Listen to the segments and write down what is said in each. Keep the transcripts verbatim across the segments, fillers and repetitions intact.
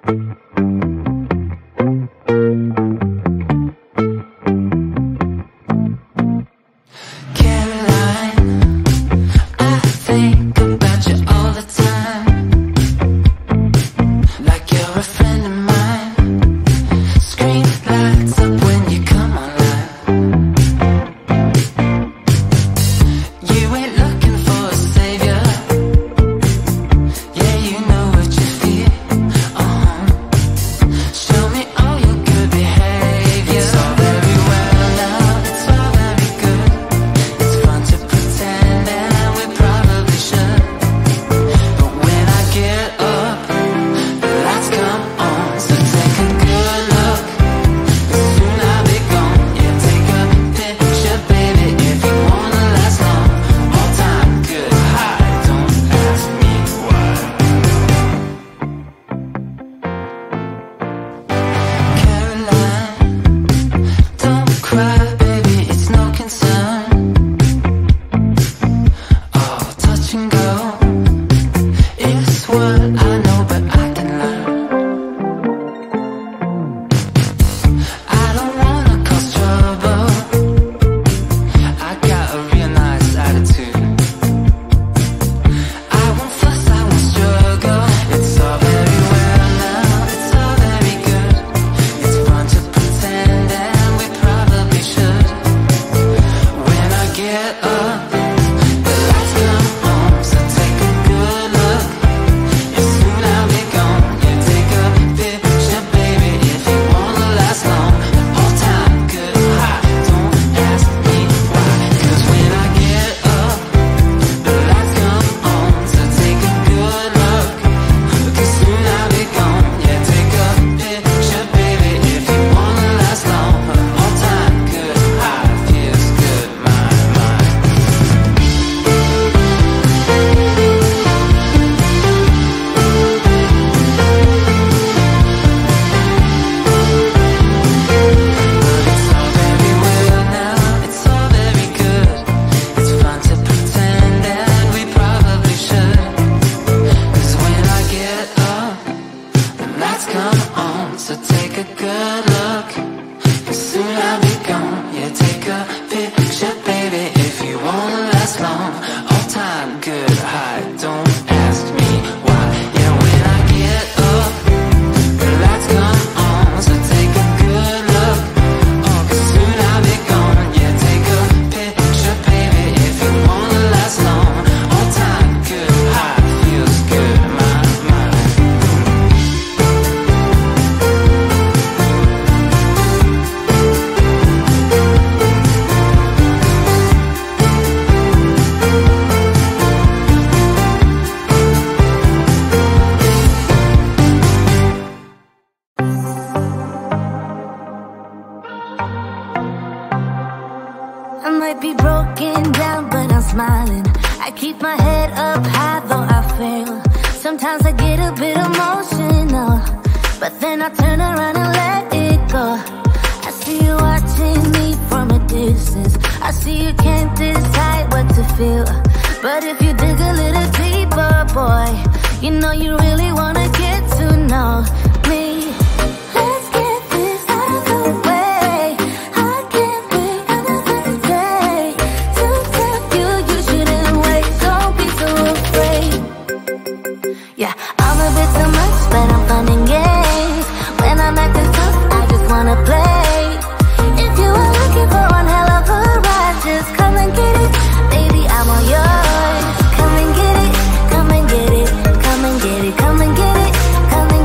Come and get it, come and get it, come and get it, come and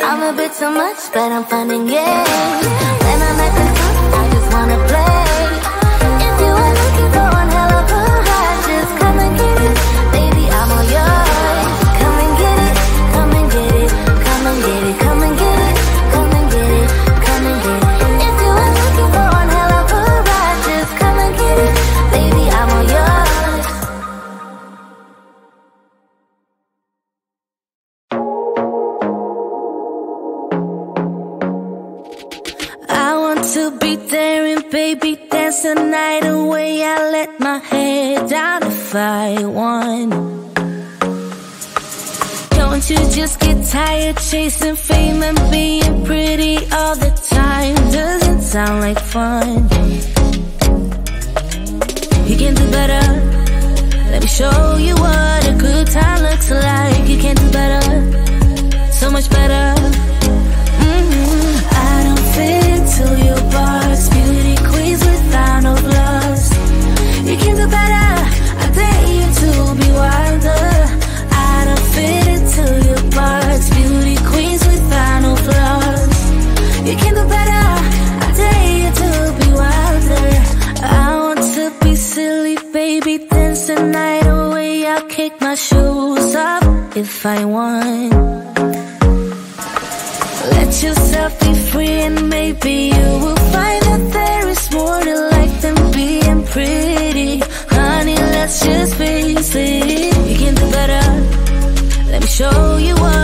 I'm a bit too much, but I'm finding games. When I'm at the top, I just wanna play. If you are looking for one hell of a ride, just come and get it. Baby, I'm all yours. Come and get it, come and get it, come and get it, come and get it, come and get it, come and get it. If you are looking for one hell of a ride, just come and get it. Baby, I'm all yours. I want to be there and baby dance the night away. I let my head down if I won. Don't you just get tired chasing fame and being pretty all the time? Doesn't sound like fun. You can do better. Let me show you what a good time looks like. You can do better, so much better. Mm-hmm. I don't fit into your box, beauty queens without no flaws. You can do better, I dare you to be wilder. I don't fit into your box, beauty queens without no flaws. You can do better, I dare you to be wilder. I want to be silly, baby, dance the night away. I'll kick my shoes up if I want. Let yourself be free and maybe you will find that there is more to life than being pretty. Honey, let's just face it. You can do better. Let me show you what